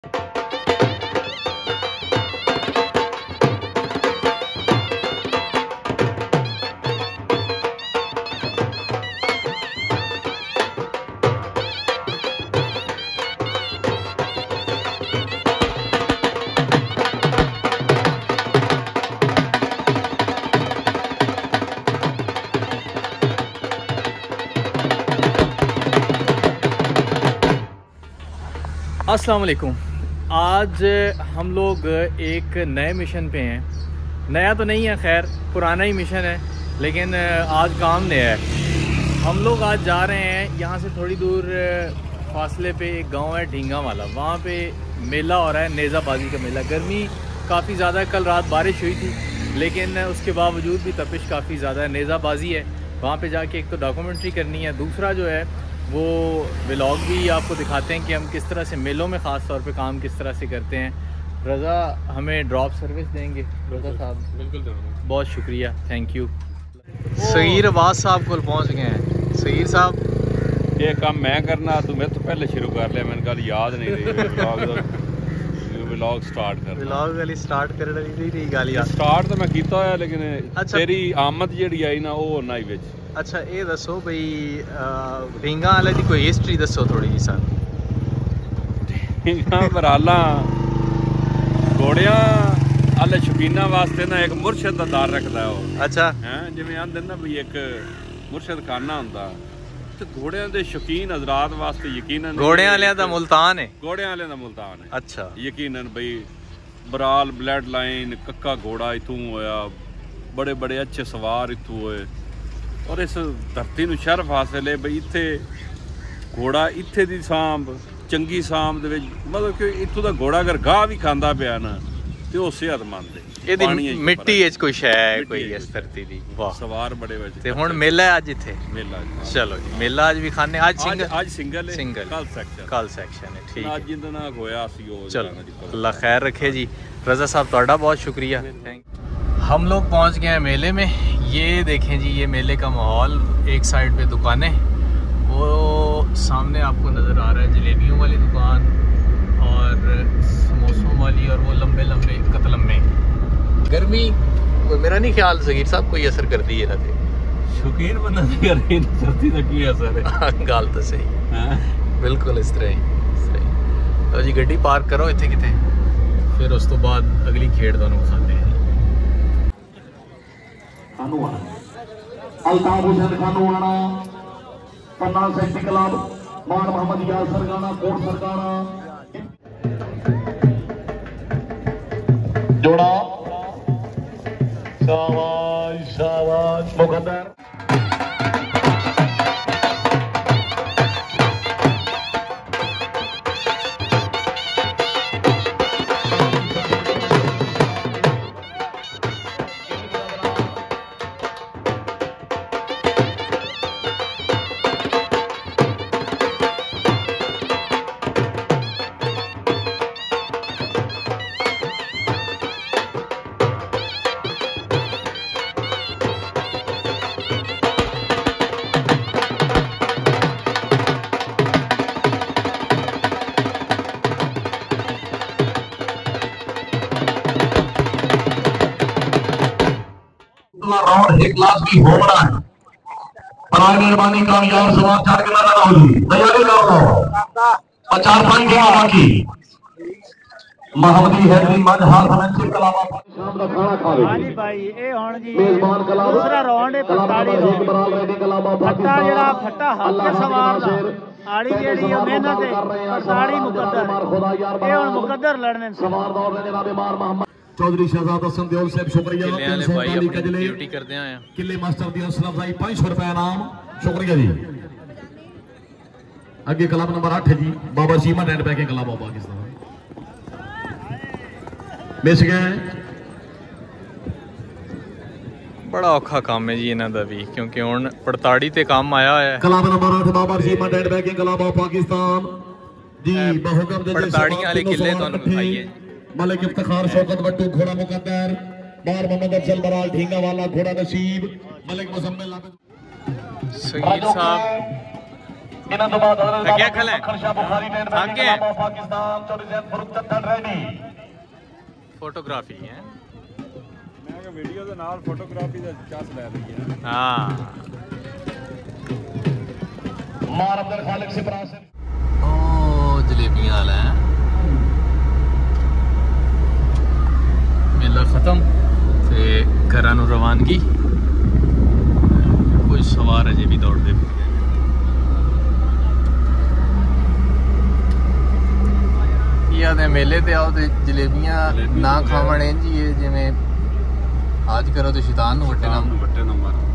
अस्सलाम वालेकुम। आज हम लोग एक नए मिशन पे हैं। नया तो नहीं है, खैर पुराना ही मिशन है, लेकिन आज काम नया है। हम लोग आज जा रहे हैं यहाँ से थोड़ी दूर फासले पे एक गांव है ढींगा वाला। वहाँ पे मेला हो रहा है, नेज़ाबाजी का मेला। गर्मी काफ़ी ज़्यादा है, कल रात बारिश हुई थी, लेकिन उसके बावजूद भी तपिश काफ़ी ज़्यादा है। नेज़ाबाजी है, वहाँ पे जाके एक तो डॉक्यूमेंट्री करनी है, दूसरा जो है वो व्लॉग भी आपको दिखाते हैं कि हम किस तरह से मेलों में ख़ास तौर पे काम किस तरह से करते हैं। रज़ा हमें ड्रॉप सर्विस देंगे। रज़ा साहब बिल्कुल बहुत शुक्रिया, थैंक यू। सगीर अब्बास साहब को पहुंच गए हैं। सगीर साहब ये काम मैं करना, तू मेरे तो पहले शुरू कर लिया, मैंने कल याद नहीं रही व्लॉग स्टार्ट कर। व्लॉग वाली स्टार्ट कर रही गल यार। स्टार्ट तो मैं कीता है, लेकिन अच्छा। तेरी आमद जेड़ी आई ना वो ना ही विच। अच्छा ये दसो भाई, ढींगा वाले की कोई हिस्ट्री दसो थोड़ी जी सर। ढींगा बराला घोड़िया आले शौकीना वास्ते ना एक मुरशद का दार रखता है वो। अच्छा है जिवें आंदे ना भी एक मुरशद खाना हुंदा, ते घोड़ियां दे शौकीन हजरात वास्ते यकीनन घोड़ियां वालियां दा मुल्तान है। घोड़ियां वालियां दा मुल्तान है। अच्छा यकीनन भाई बराल ब्लड लाइन कक्का घोड़ा इथों होया, बड़े बड़े अच्छे सवार इथों होए, और इस धरती नूं शर्फ हासिल है बई इत्थे घोड़ा इत्थे दी सांभ चंगी सांभ दे विच, मतलब कि इत्थों दा घोड़ा अगर गाह भी खांदा पिया ना ते ओह सेहतमंद है। ਇਹਦੀ ਮਿੱਟੀ ਵਿੱਚ ਕੋਈ ਸ਼ੈ ਹੈ ਕੋਈ ਇਸ ਧਰਤੀ ਦੀ। ਵਾਹ, सवार बड़े विच ਤੇ ਹੁਣ ਮੇਲਾ ਹੈ ਅੱਜ ਇੱਥੇ। मेला ਚਲੋ ਜੀ, ਮੇਲਾ ਅੱਜ ਵੀ ਖਾਣੇ। ਅੱਜ सिंगल है, सिंगल कल सेक्शन, कल सेक्शन है। ठीक आज है, जिंदा ना होया सी ओ। चलो अल्लाह खैर रखे जी। रज़ा साहब ਤੁਹਾਡਾ बहुत शुक्रिया। हम लोग पहुंच गए हैं मेले में। ये देखें जी, ये मेले का माहौल। एक साइड पे दुकानें, वो सामने आपको नज़र आ रहा है जलेबियों वाली दुकान और समोसों वाली, और वो लंबे लंबे कतलम्बे। गर्मी मेरा नहीं ख्याल सगीर साहब कोई असर कर दी है ना थे। शौकीन बंदा नहीं कर रही धरती का की असर है। गल तो सही, बिल्कुल इस तरह ही। तो जी गड्डी पार्क करो इतने कितने, फिर उस तो बाद अगली खेड़ दोनों खाते हैं। अल्ताफ हुसैन खानूआना, पन्ना सेक्टी क्लब, मान मोहम्मद याद सरगाना, कोट सरगाना, जोड़ा शाबाश शाबाश मुकद्दर। राउंड एक क्लास की हो रहा है। बराए मेहरबानी कामयाब समाज छाड़ के ना लगाओ जी, तैयारी करो। 4-5 गेम बाकी। महमदी हैदरी मज हाथ में कलावा शाम का खाना खावे। हां जी भाई, ए हुन जी मेजबान कलावा दूसरा राउंड है 45 बराल रेडी कलावा फट्टा जेड़ा फट्टा हाथ के सवार दा आड़ी जेड़ी मेहनत है परताड़ी मुकद्दर। ए हुन मुकद्दर लड़ने सवार दौर में जनाब मार मोहम्मद चौधरी शहजाद हसन देओल साहब शुक्रिया। ड्यूटी करते हैं किले मास्टर दी हौसला अफजाई 500 रुपए इनाम, शुक्रिया जी। अगे क्लब नंबर 8 है जी Baba Cheema net backing club of Pakistan miss गए। बड़ा औखा काम है जी इन्हां दा भी, क्योंकि हुण पड़ताड़ी ते काम आया है। Club number 8 Baba Cheema net backing club of Pakistan जी बहुकम दे पड़ताड़ियां वाले किले तो दिखाइए। मलिक इफ्तिखार शौकत बट्टू घोड़ा मुकद्दर, बार मोहम्मद अफजल बराल ढींगा वाला घोड़ा नसीब, मलिक मुजम्मिल सगीर साहब ਇਹਨਾਂ ਤੋਂ ਬਾਅਦ ਥੱਕਿਆ ਖਲੇ ਖਰਸ਼ਾ ਬੁਖਾਰੀ ਨੇ ਥੱਕ ਗਿਆ ਪਾਕਿਸਤਾਨ ਚੋਂ ਜ਼ੈਦ ਫਰੂਕ ਚੱਤੜ ਰੈਣੀ ਫੋਟੋਗ੍ਰਾਫੀ ਹੈ ਮੈਂ ਕਿਹਾ ਵੀਡੀਓ ਦੇ ਨਾਲ ਫੋਟੋਗ੍ਰਾਫੀ ਦਾ ਚਾਸ ਲੈ ਲਈ ਹੈ ਹਾਂ ਮਾਰ ਅਬਦੁਲ ਖਾਲਿਕ ਸਿਪਰਾ ਸਿੰਘ ਉਹ ਜਲੇਬੀਆਂ ਵਾਲਾ ਹੈ ਮੇਲਾ ਖਤਮ ਤੇ ਘਰਾਂ ਨੂੰ ਰਵਾਨਗੀ ਕੋਈ ਸਵਾਰ ਅਜੇ ਵੀ ਦੌੜਦੇ ਪਏ ਦੇ ਮੇਲੇ ਤੇ ਆਓ ਤੇ ਜਲੇਬੀਆਂ ਨਾ ਖਾਵਣ ਇੰਝ ਹੀ ਜਿਵੇਂ ਅੱਜ ਕਰੋ ਤੇ ਸ਼ੈਤਾਨ ਨੂੰ ਵੱਟੇ ਨਾ ਮਾਰ